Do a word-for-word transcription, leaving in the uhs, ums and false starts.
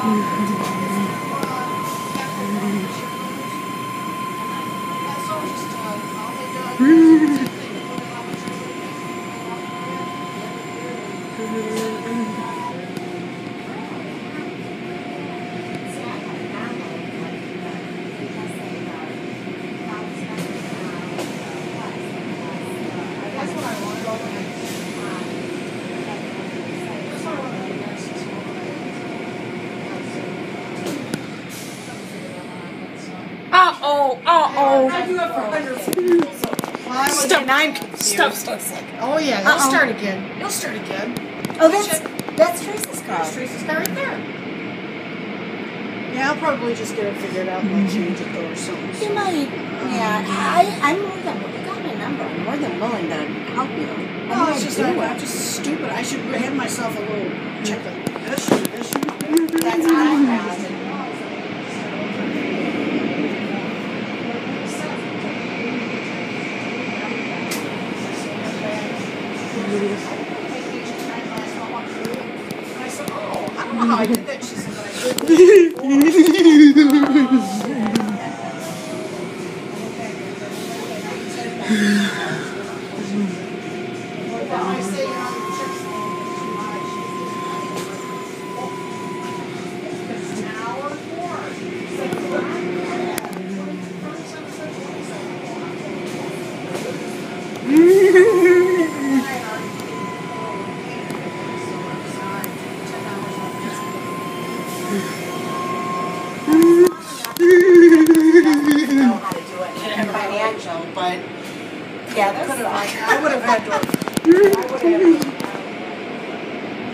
Uh-oh, uh-oh. I do it for hundreds of Stop, I'm confused. stop, stop, stop. Oh yeah, they'll Uh-oh. start again. They'll start again. Oh, that's that's Trace's car. There's Trace's car right there. Yeah, I'll probably just get it figured out and I'll change it though or something. You might. Yeah, I, I'm more than, you got my number. I'm more than willing to help you. I'm Oh, gonna it's just do like, it. I'm just stupid. I should hand myself a little checklist. This, this, That's what I found. I said, oh, I don't know how I did that. She said, but I did I say, you know, the chips too much. It's an hour more. Know how to do it in financial, but yeah, I that's would have had to. I would have had to.